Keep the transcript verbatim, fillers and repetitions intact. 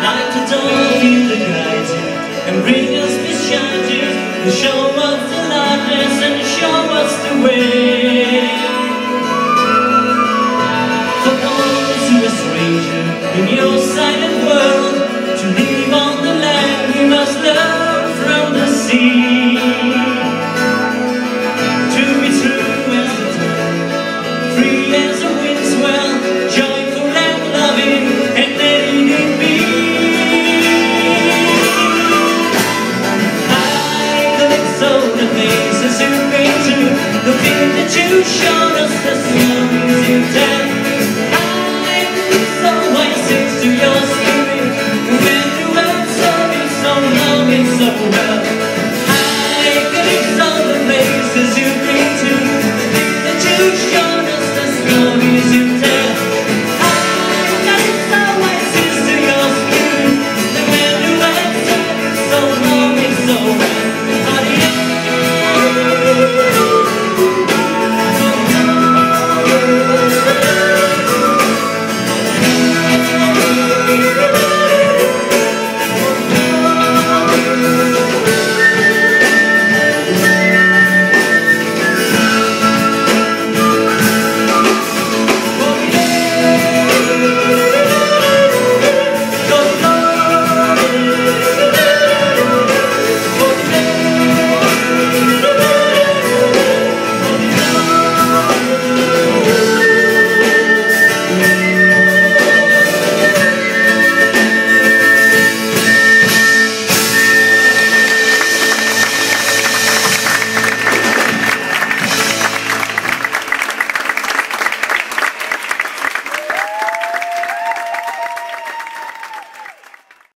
Light to dawn in the guides and bring us beside you, and show us the lightness and show us the way. For those who are stranger in your silent world, to live on the land we must learn from the sea.